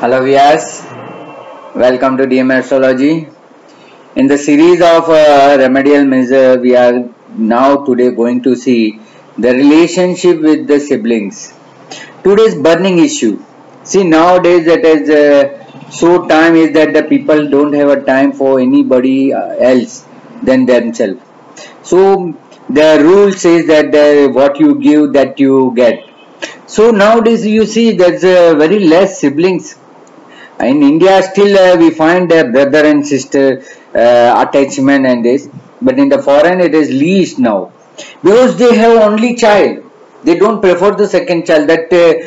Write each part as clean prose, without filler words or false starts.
Hello viewers, welcome to DM Astrology. In the series of remedial measure, we are now today going to see the relationship with the siblings. Today's burning issue. See, nowadays it is so time is that the people don't have a time for anybody else than themselves. So the rule says that what you give, that you get. So nowadays you see there's very less siblings. In India, still we find a brother and sister attachment and this, but in the foreign it is least now because they have only child. They don't prefer the second child. That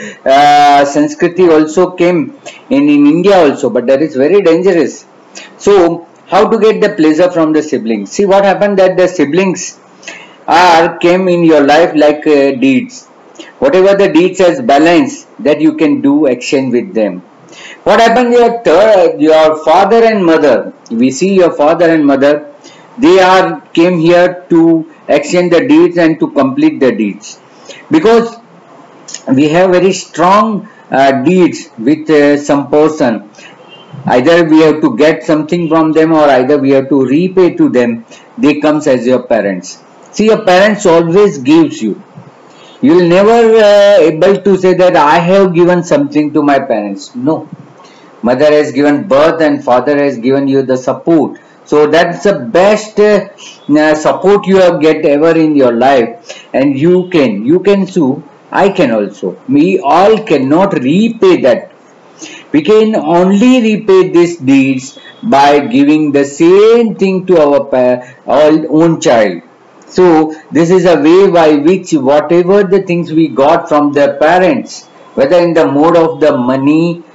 Sanskriti also came in India also, but that is very dangerous. So, how to get the pleasure from the siblings? See what happened that the siblings are came in your life like deeds. Whatever the deeds as balance that you can do exchange with them. What happened? Your father and mother. We see your father and mother. They are came here to exchange the deeds and to complete the deeds, because we have very strong deeds with some person. Either we have to get something from them, or either we have to repay to them. They comes as your parents. See, your parents always gives you. You will never able to say that I have given something to my parents. No. Mother has given birth and father has given you the support. So that's the best support you have get ever in your life. And you can sue. I can also. We all cannot repay that. We can only repay these deeds by giving the same thing to our own child. So this is a way by which whatever the things we got from the parents, whether in the mode of the money,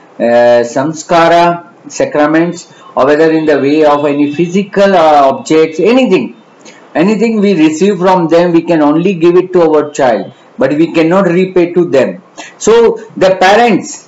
samskara, sacraments, or whether in the way of any physical objects, anything we receive from them, we can only give it to our child, but we cannot repay to them. So the parents,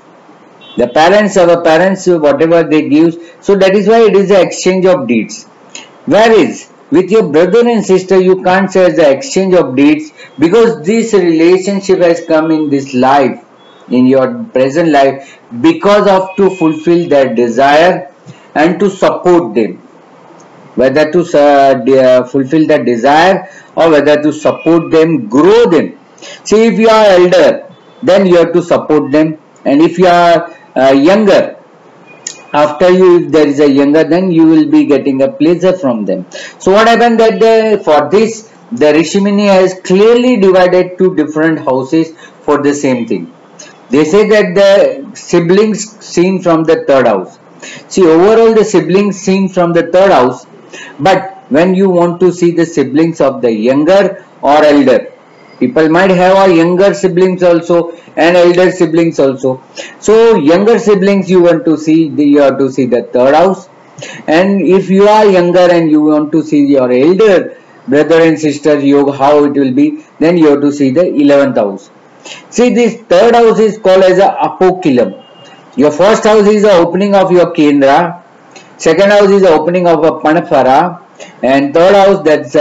our parents, whatever they give, so that is why it is the exchange of deeds. Whereas with your brother and sister, you can't say the exchange of deeds, because this relationship has come in this life, in your present life, because of to fulfill their desire and to support them, whether to fulfill the desire or whether to support them, grow them. See, if you are elder, then you have to support them, and if you are younger, after you, if there is a younger, then you will be getting a pleasure from them. So what happened that for this, the Rishimuni has clearly divided two different houses for the same thing. They say that the siblings seen from the third house. See, overall the siblings seen from the third house, but when you want to see the siblings of the younger or elder, people might have a younger siblings also and elder siblings also. So younger siblings you want to see, you have to see the third house, and if you are younger and you want to see your elder brother and sister yoga, how it will be, then you have to see the 11th house. See, this third house is called as a apokilam. Your first house is the opening of your kendra, second house is the opening of a panafara, and third house, that's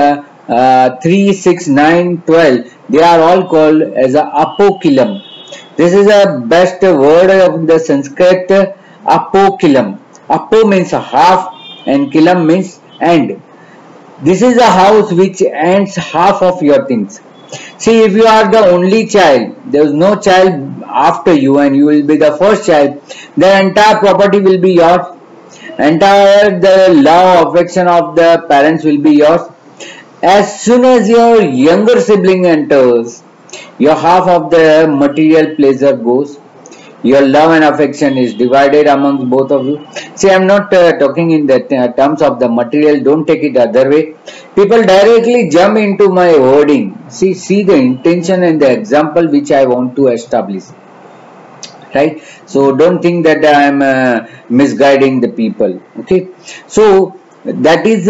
3, 6, 9, 12, they are all called as a apokilam. This is a best word of the Sanskrit, apokilam. Apo means half and kilam means end. This is a house which ends half of your things. See, if you are the only child, there is no child after you and you will be the first child, the entire property will be yours. Entire the love, affection of the parents will be yours. As soon as your younger sibling enters, your half of the material pleasure goes. Your love and affection is divided amongst both of you. See, I am not talking in the terms of the material. Don't take it the other way. People directly jump into my wording. See the intention and the example which I want to establish. Right? So don't think that I am misguiding the people. Okay? So that is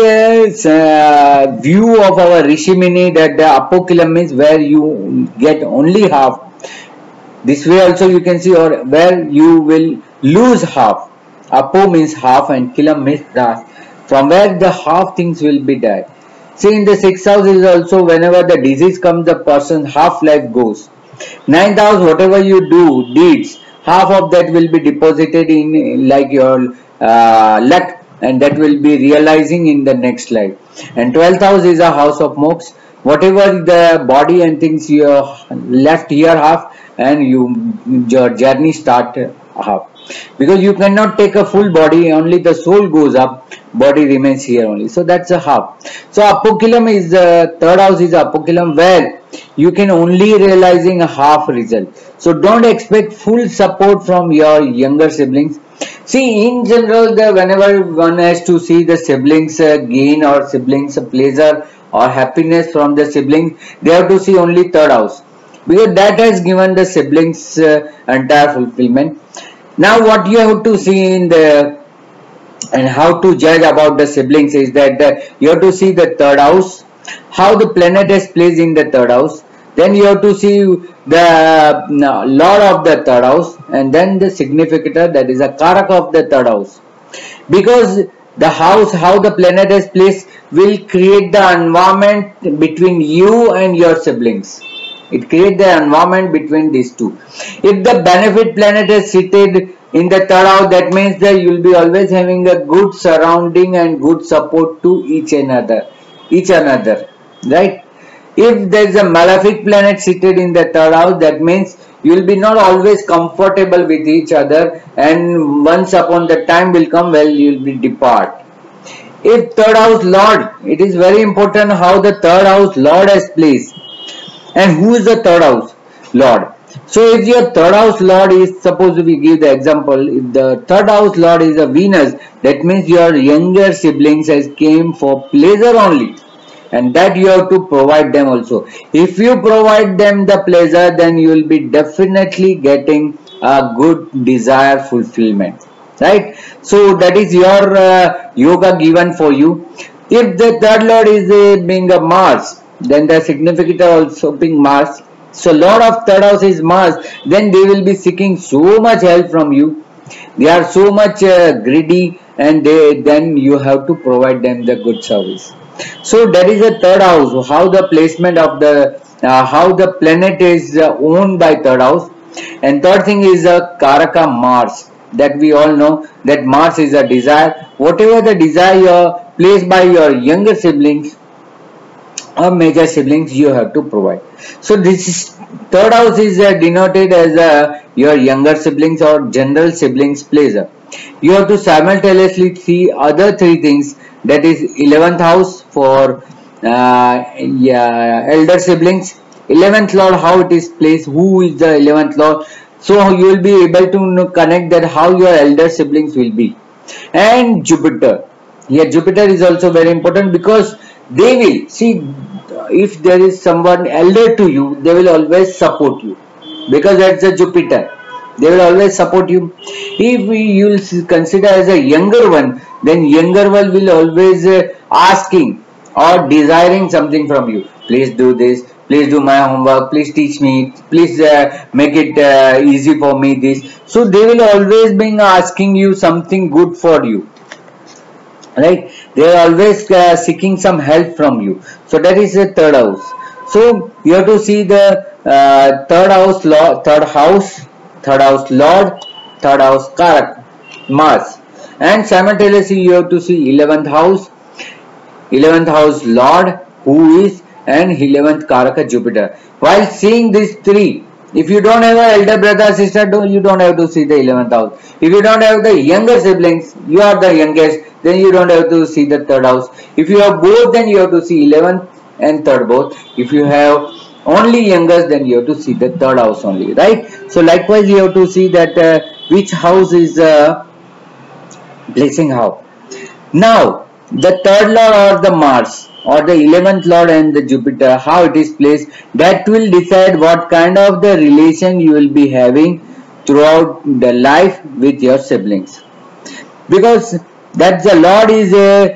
a view of our Rishimuni, that the apokilam means where you get only half. This way also you can see, or where you will lose half. Apo means half and kilam means half, from where the half things will be died. See, in the 6th house is also whenever the disease comes, the person's half life goes. 9th house, whatever you do, deeds, half of that will be deposited in like your luck, and that will be realizing in the next life. And 12th house is a house of moksha. Whatever the body and things you left here half, and your journey start half, because you cannot take a full body, only the soul goes up, body remains here only. So that's a half. So Apokilam is the third house is Apokilam, where you can only realizing a half result. So don't expect full support from your younger siblings. See, in general, whenever one has to see the siblings gain or siblings pleasure or happiness from the siblings, they have to see only third house, because that has given the siblings entire fulfillment. Now what you have to see in the and how to judge about the siblings is that you have to see the third house, how the planet is placed in the third house. Then you have to see the lord of the third house, and then the significator, that is a karaka of the third house. Because the house, how the planet is placed, will create the environment between you and your siblings. It creates the environment between these two. If the benefit planet is seated in the third house, that means that you will be always having a good surrounding and good support to each another, right? If there is a malefic planet seated in the third house, that means you will be not always comfortable with each other, and once upon the time will come, well, you will be depart. If third house lord, it is very important how the third house lord is placed. And who is the third house lord? So if your third house lord is, suppose we give the example, if the third house lord is a Venus, that means your younger siblings has came for pleasure only, and that you have to provide them also. If you provide them the pleasure, then you will be definitely getting a good desire fulfillment, right? So that is your yoga given for you. If the third lord is being a Mars, then the significator also being Mars. So lord of third house is Mars, then they will be seeking so much help from you. They are so much greedy, and then you have to provide them the good service. So that is the third house, how the placement of the how the planet is owned by third house. And third thing is a karaka Mars, that we all know that Mars is a desire. Whatever the desire you are placed by your younger siblings or major siblings, you have to provide. So this is third house is denoted as your younger siblings or general siblings pleasure. You have to simultaneously see other three things, that is 11th house for elder siblings. 11th lord, how it is placed, who is the 11th lord, so you will be able to connect that how your elder siblings will be. And Jupiter, here Jupiter is also very important, because they will see, if there is someone elder to you, they will always support you, because that's a Jupiter, they will always support you. If you will consider as a younger one, then younger one will always asking or desiring something from you. Please do this, please do my homework, please teach me, please make it easy for me this. So they will always be asking you something good for you, right? They are always seeking some help from you. So that is the third house. So you have to see the third house lord, third house karak Mars, and simultaneously you have to see 11th house lord, who is, and 11th karaka Jupiter. While seeing these three, if you don't have an elder brother sister, you don't have to see the 11th house. If you don't have the younger siblings, you are the youngest, then you don't have to see the third house. If you have both, then you have to see 11th and third both. If you have only youngest, then you have to see the third house only, right? So likewise you have to see that which house is placing how. Now the third lord or the Mars or the 11th lord and the Jupiter, how it is placed, that will decide what kind of the relation you will be having throughout the life with your siblings, because that the lord is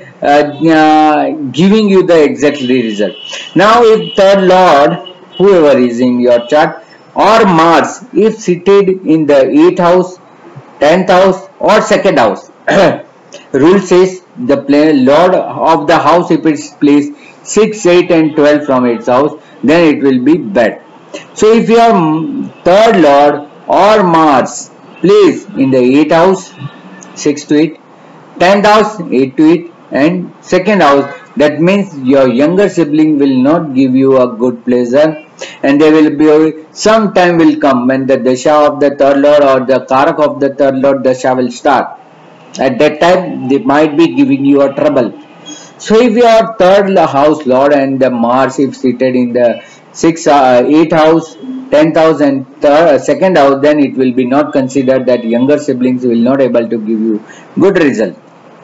giving you the exactly result. Now if third lord, whoever is in your chart, or Mars, if seated in the 8th house, 10th house or 2nd house, rule says the lord of the house, if it is placed 6, 8 and 12 from its house, then it will be bad. So if your third lord or Mars placed in the 8th house, 6 to it, 10th house, 8 to it, and 2nd house. That means your younger sibling will not give you a good pleasure, and there will be some time will come when the dasha of the third lord or the karak of the third lord dasha will start. At that time they might be giving you a trouble. So if your third house lord and the Mars if seated in the 8th house, 10th house and 2nd house, then it will be not considered that younger siblings will not able to give you good result.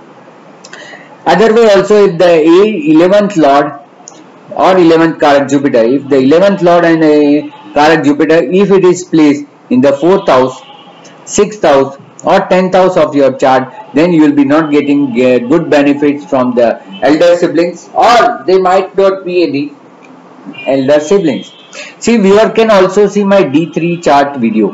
Other way also, if the 11th lord or 11th karak Jupiter, if the 11th lord and karak Jupiter, if it is placed in the 4th house, 6th house or 10th house of your chart, then you will be not getting good benefits from the elder siblings, or they might not be any elder siblings. See, viewer can also see my D3 chart video,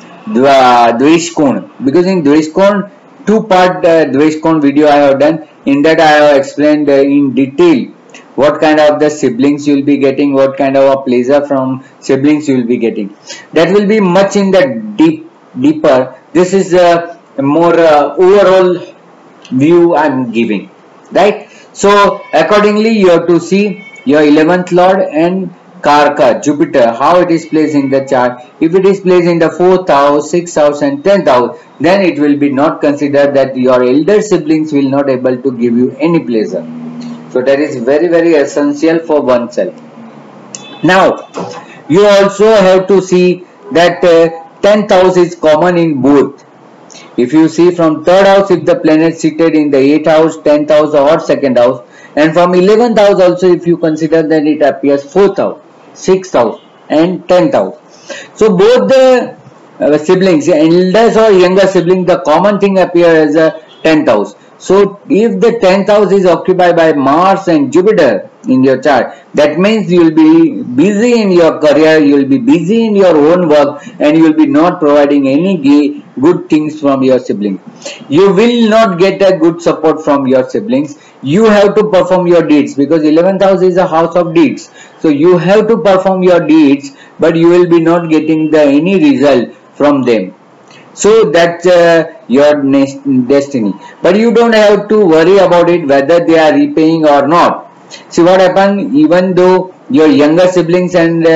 Dvesh Kon, because in Dvesh Kon, 2-part Dvesh Kon video I have done. In that I have explained in detail what kind of the siblings you will be getting, what kind of a pleasure from siblings you will be getting. That will be much in the deeper. This is a more overall view I am giving, right? So accordingly you have to see your 11th lord and Karaka, Jupiter, how it is placed in the chart. If it is placed in the 4th house, 6th house and 10th house, then it will be not considered that your elder siblings will not able to give you any pleasure. So that is very, very essential for oneself. Now, you also have to see that 10th house is common in both. If you see from 3rd house, if the planet seated in the 8th house, 10th house or 2nd house, and from 11th house also if you consider that it appears 4th house, 6th house and 10th house. So both the siblings, elders or younger siblings, the common thing appears as a 10th house. So if the 10th house is occupied by Mars and Jupiter in your chart, that means you will be busy in your career, you will be busy in your own work, and you will be not providing any good things from your siblings. You will not get a good support from your siblings. You have to perform your deeds, because 11th house is a house of deeds. So you have to perform your deeds, but you will be not getting any result from them. So that's your destiny. But you don't have to worry about it whether they are repaying or not. See what happens, even though your younger siblings and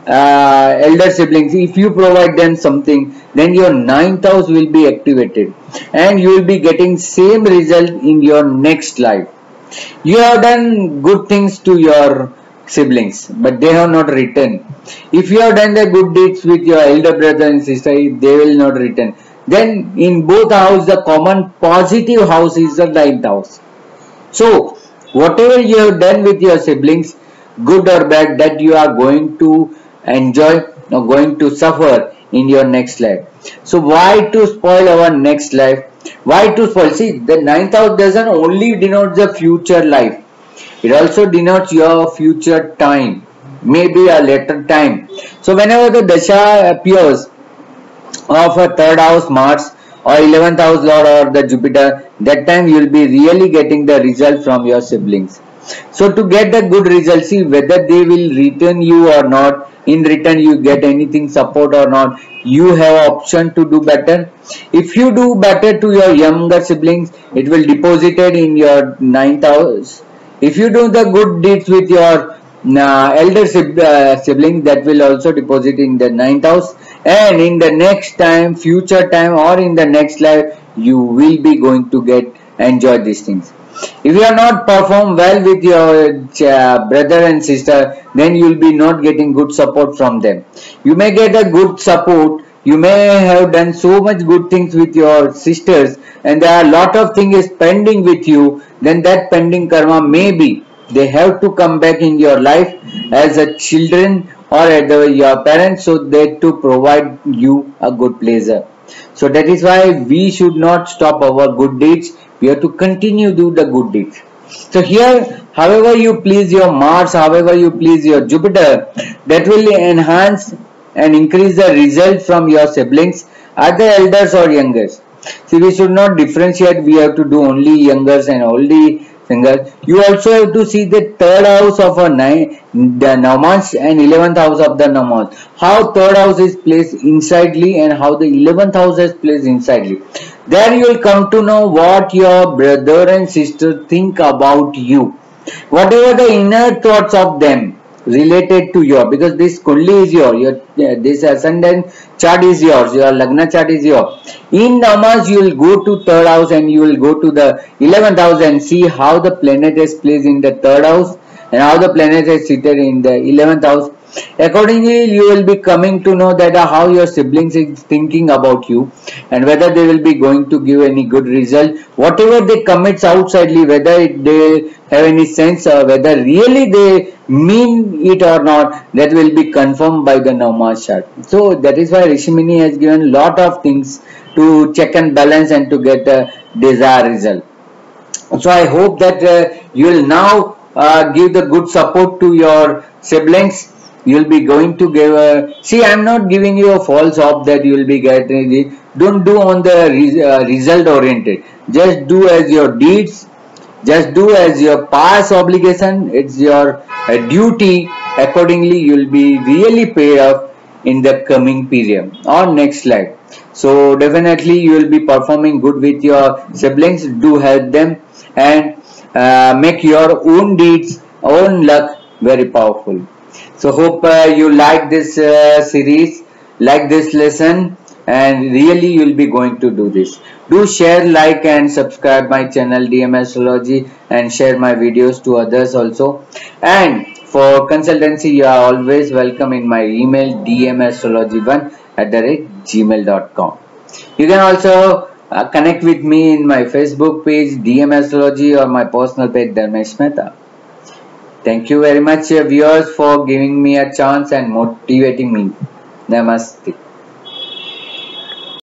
elder siblings, if you provide them something, then your 9th house will be activated and you will be getting same result in your next life. You have done good things to your siblings, but they have not returned. If you have done the good deeds with your elder brother and sister, they will not return. Then in both houses, the common positive house is the 9th house. So whatever you have done with your siblings, good or bad, that you are going to enjoy or going to suffer in your next life. So why to spoil our next life? Why to spoil? See, the 9th house doesn't only denote the future life. It also denotes your future time, maybe a later time. So whenever the dasha appears of a 3rd house Mars or 11th house lord or the Jupiter, that time you will be really getting the result from your siblings. So to get a good result, see whether they will return you or not, in return you get anything support or not, you have option to do better. If you do better to your younger siblings, it will deposited in your 9th house. If you do the good deeds with your elder siblings, that will also deposit in the 9th house, and in the next time, future time or in the next life, you will be going to enjoy these things. If you are not perform well with your brother and sister, then you will be not getting good support from them. You may get a good support, you may have done so much good things with your sisters, and there are a lot of things pending with you, then that pending karma maybe they have to come back in your life as a children or as your parents, so they to provide you a good pleasure. So that is why we should not stop our good deeds. We have to continue do the good deeds. So here, however you please your Mars, however you please your Jupiter, that will enhance and increase the result from your siblings, either elders or youngers. See, we should not differentiate. We have to do only youngers and only single. You also have to see the third house of a the Navamsha and 11th house of the Navamsha. How third house is placed insidely and how the 11th house is placed insidely. There you will come to know what your brother and sister think about you. Whatever the inner thoughts of them related to your, because this Kundli is your this ascendant chart is yours, your Lagna chart is yours. In Namas you will go to third house and you will go to the 11th house and see how the planet is placed in the third house and how the planet is seated in the 11th house. Accordingly, you will be coming to know that how your siblings is thinking about you and whether they will be going to give any good result. Whatever they commits outsidely, whether they have any sense or whether really they mean it or not, that will be confirmed by the Navamsha chart. So that is why Rishimuni has given lot of things to check and balance and to get a desired result. So I hope that you will now give the good support to your siblings. You will be going to give see, I am not giving you a false hope that you will be getting it. Don't do on the result oriented. Just do as your deeds. Just do as your past obligation. It's your duty. Accordingly, you will be really paid off in the coming period or next life. So definitely you will be performing good with your siblings. Do help them and make your own deeds, own luck very powerful. So hope you like this series, like this lesson, and really you will be going to do this. Do share, like and subscribe my channel DM Astrology and share my videos to others also. And for consultancy, you are always welcome in my email dmastrology1@gmail.com. You can also connect with me in my Facebook page DM Astrology or my personal page Dharmesh Mehta. Thank you very much viewers for giving me a chance and motivating me. Namaste.